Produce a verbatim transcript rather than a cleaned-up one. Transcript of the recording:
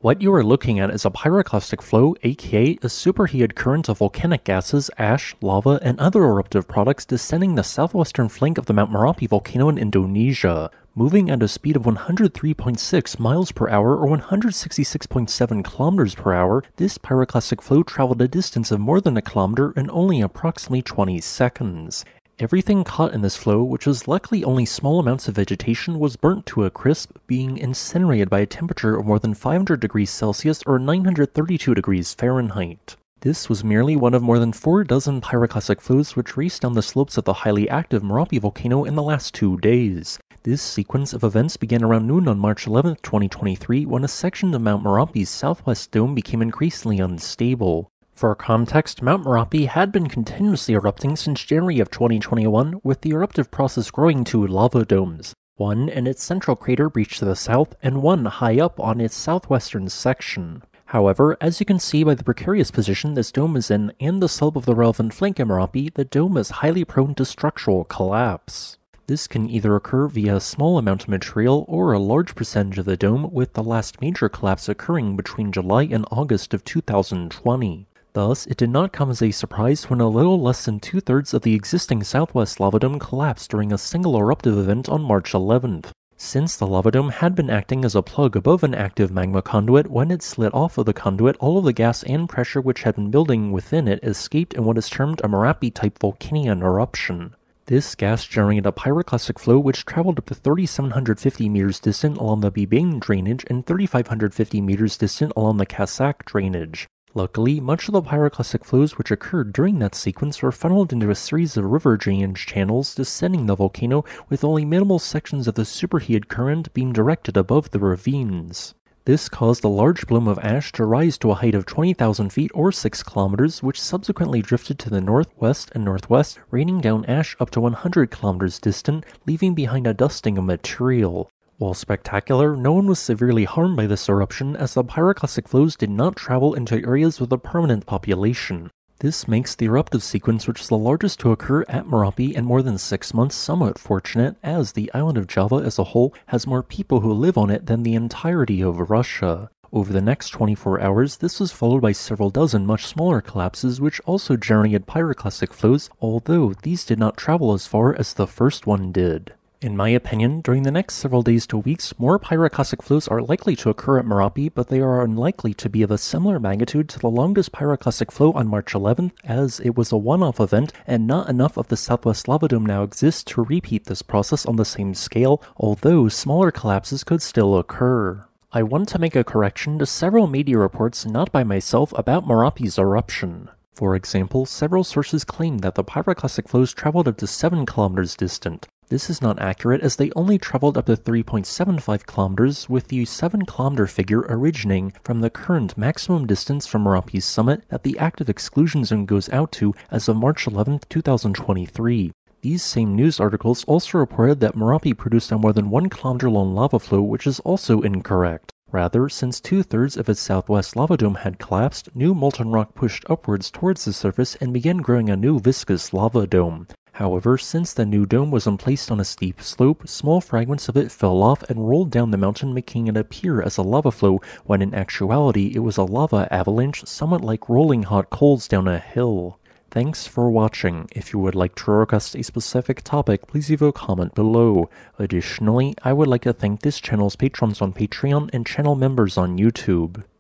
What you are looking at is a pyroclastic flow, aka a superheated current of volcanic gases, ash, lava, and other eruptive products descending the southwestern flank of the Mount Merapi volcano in Indonesia. Moving at a speed of one hundred three point six miles per hour or one hundred sixty-six point seven kilometers per hour, this pyroclastic flow traveled a distance of more than a kilometer in only approximately twenty seconds. Everything caught in this flow, which was luckily only small amounts of vegetation, was burnt to a crisp, being incinerated by a temperature of more than five hundred degrees Celsius or nine hundred thirty-two degrees Fahrenheit. This was merely one of more than four dozen pyroclastic flows which raced down the slopes of the highly active Merapi volcano in the last two days. This sequence of events began around noon on March eleventh, twenty twenty-three, when a section of Mount Merapi's southwest dome became increasingly unstable. For context, Mount Merapi had been continuously erupting since January of twenty twenty-one, with the eruptive process growing to lava domes. One in its central crater breached to the south, and one high up on its southwestern section. However, as you can see by the precarious position this dome is in and the slope of the relevant flank of Merapi, the dome is highly prone to structural collapse. This can either occur via a small amount of material or a large percentage of the dome, with the last major collapse occurring between July and August of two thousand twenty. Thus, it did not come as a surprise when a little less than two-thirds of the existing southwest lava dome collapsed during a single eruptive event on March eleventh. Since the lava dome had been acting as a plug above an active magma conduit, when it slid off of the conduit, all of the gas and pressure which had been building within it escaped in what is termed a Merapi-type Vulcanian eruption. This gas generated a pyroclastic flow which traveled up to three thousand seven hundred fifty meters distant along the Bibing drainage and three thousand five hundred fifty meters distant along the Kasak drainage. Luckily, much of the pyroclastic flows which occurred during that sequence were funneled into a series of river drainage channels descending the volcano, with only minimal sections of the superheated current being directed above the ravines. This caused a large plume of ash to rise to a height of twenty thousand feet or six kilometers, which subsequently drifted to the northwest and northwest, raining down ash up to one hundred kilometers distant, leaving behind a dusting of material. While spectacular, no one was severely harmed by this eruption, as the pyroclastic flows did not travel into areas with a permanent population. This makes the eruptive sequence, which is the largest to occur at Merapi in more than six months, somewhat fortunate, as the island of Java as a whole has more people who live on it than the entirety of Russia. Over the next twenty-four hours, this was followed by several dozen much smaller collapses which also generated pyroclastic flows, although these did not travel as far as the first one did. In my opinion, during the next several days to weeks, more pyroclastic flows are likely to occur at Merapi, but they are unlikely to be of a similar magnitude to the longest pyroclastic flow on March eleventh, as it was a one-off event and not enough of the southwest lava dome now exists to repeat this process on the same scale, although smaller collapses could still occur. I want to make a correction to several media reports not by myself about Merapi's eruption. For example, several sources claim that the pyroclastic flows traveled up to seven kilometers distant. This is not accurate, as they only traveled up to three point seven five kilometers, with the seven kilometer figure originating from the current maximum distance from Merapi's summit that the active exclusion zone goes out to as of March eleventh, two thousand twenty-three. These same news articles also reported that Merapi produced a more than one kilometer long lava flow, which is also incorrect. Rather, since two-thirds of its southwest lava dome had collapsed, new molten rock pushed upwards towards the surface and began growing a new viscous lava dome. However, since the new dome was emplaced on a steep slope, small fragments of it fell off and rolled down the mountain, making it appear as a lava flow, when in actuality it was a lava avalanche, somewhat like rolling hot coals down a hill. Thanks for watching. If you would like to request a specific topic, please leave a comment below. Additionally, I would like to thank this channel's patrons on Patreon and channel members on YouTube.